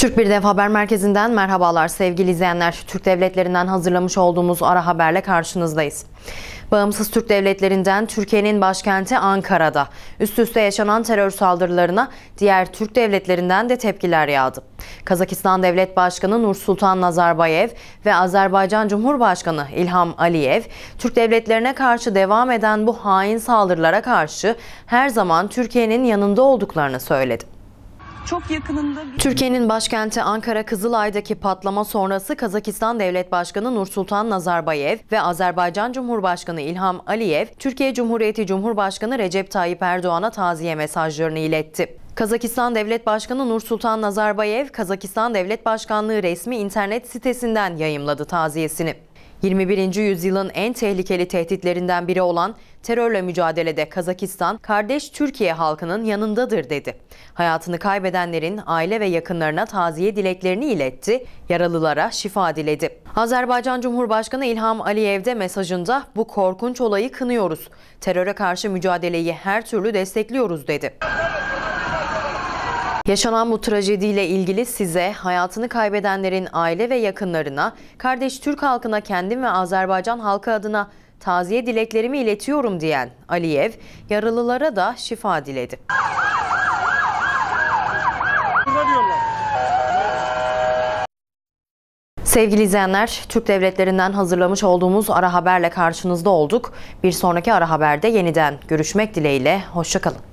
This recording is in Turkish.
Türk Bir Dev Haber Merkezi'nden merhabalar sevgili izleyenler. Türk devletlerinden hazırlamış olduğumuz ara haberle karşınızdayız. Bağımsız Türk devletlerinden Türkiye'nin başkenti Ankara'da üst üste yaşanan terör saldırılarına diğer Türk devletlerinden de tepkiler yağdı. Kazakistan Devlet Başkanı Nursultan Nazarbayev ve Azerbaycan Cumhurbaşkanı İlham Aliyev, Türk devletlerine karşı devam eden bu hain saldırılara karşı her zaman Türkiye'nin yanında olduklarını söyledi. Çok yakınında Türkiye'nin başkenti Ankara Kızılay'daki patlama sonrası Kazakistan Devlet Başkanı Nursultan Nazarbayev ve Azerbaycan Cumhurbaşkanı İlham Aliyev, Türkiye Cumhuriyeti Cumhurbaşkanı Recep Tayyip Erdoğan'a taziye mesajlarını iletti. Kazakistan Devlet Başkanı Nursultan Nazarbayev, Kazakistan Devlet Başkanlığı resmi internet sitesinden yayımladı taziyesini. 21. yüzyılın en tehlikeli tehditlerinden biri olan terörle mücadelede Kazakistan, kardeş Türkiye halkının yanındadır dedi. Hayatını kaybedenlerin aile ve yakınlarına taziye dileklerini iletti, yaralılara şifa diledi. Azerbaycan Cumhurbaşkanı İlham Aliyev de mesajında bu korkunç olayı kınıyoruz. Teröre karşı mücadeleyi her türlü destekliyoruz dedi. Yaşanan bu trajediyle ilgili size, hayatını kaybedenlerin aile ve yakınlarına, kardeş Türk halkına, kendim ve Azerbaycan halkı adına taziye dileklerimi iletiyorum diyen Aliyev, yaralılara da şifa diledi. Sevgili izleyenler, Türk devletlerinden hazırlamış olduğumuz ara haberle karşınızda olduk. Bir sonraki ara haberde yeniden görüşmek dileğiyle, hoşça kalın.